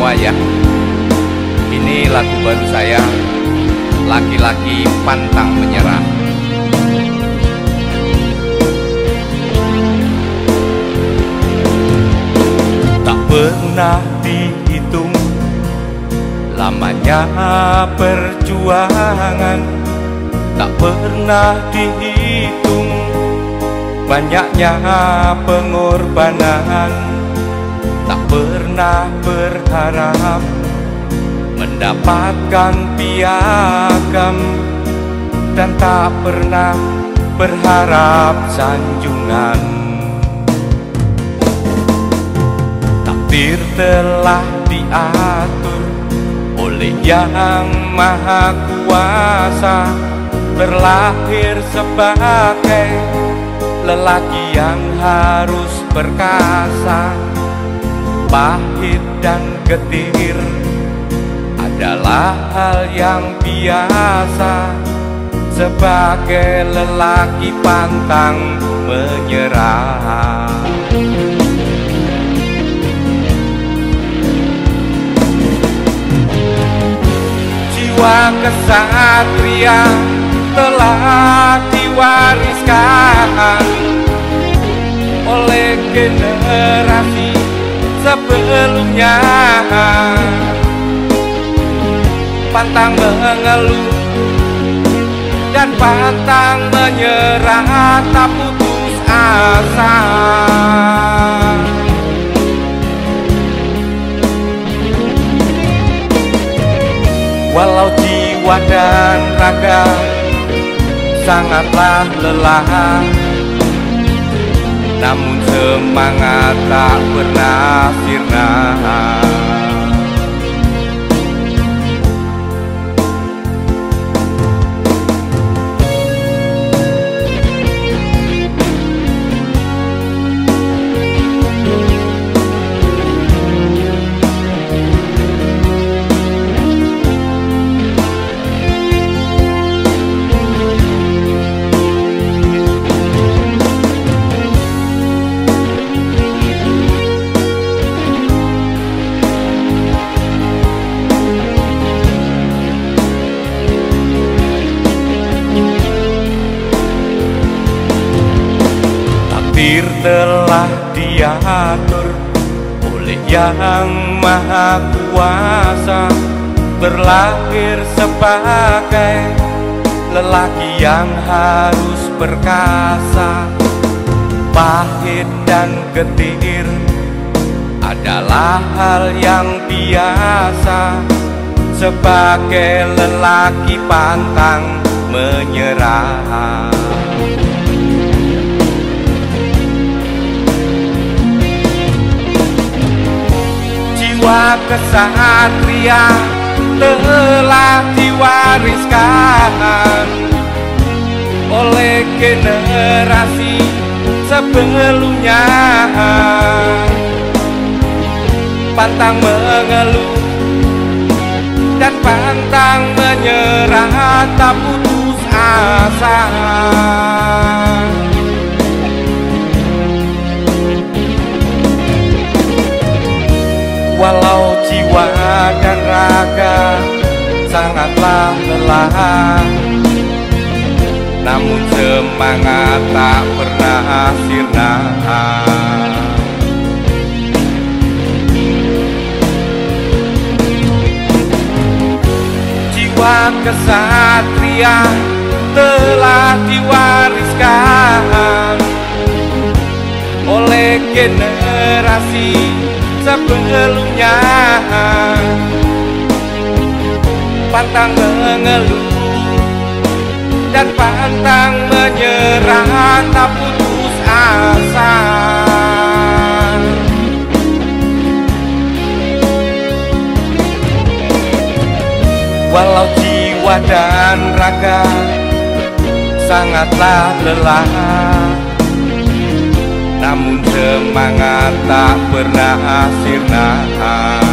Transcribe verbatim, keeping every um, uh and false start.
Wayah. Ini lagu baru saya, Laki-laki Pantang Menyerah. Tak pernah dihitung lamanya perjuangan, tak pernah dihitung banyaknya pengorbanan, tak pernah berharap mendapatkan piagam, dan tak pernah berharap sanjungan. Takdir telah diatur oleh Yang Maha Kuasa, terlahir sebagai lelaki yang harus perkasa. Pahit dan getir adalah hal yang biasa sebagai lelaki pantang menyerah. Jiwa kesatria telah diwariskan oleh generasi sebelumnya. Pantang mengeluh dan pantang menyerah, tak putus asa. Walau jiwa dan raga sangatlah lelah, namun semangat tak pernah sirna. Takdir telah diatur oleh Yang Maha Kuasa, terlahir sebagai lelaki yang harus perkasa. Pahit dan getir adalah hal yang biasa sebagai lelaki pantang menyerah. Jiwa kesatria telah diwariskan oleh generasi sebelumnya. Pantang mengeluh dan pantang menyerah, tak putus asa. Walau jiwa dan raga sangatlah lelah, namun semangat tak pernah sirna. Jiwa kesatria telah diwariskan oleh generasi sebelumnya. Pantang mengeluh dan pantang menyerah, tak putus asa. Walau jiwa dan raga sangatlah lelah, namun semangat tak pernah sirna.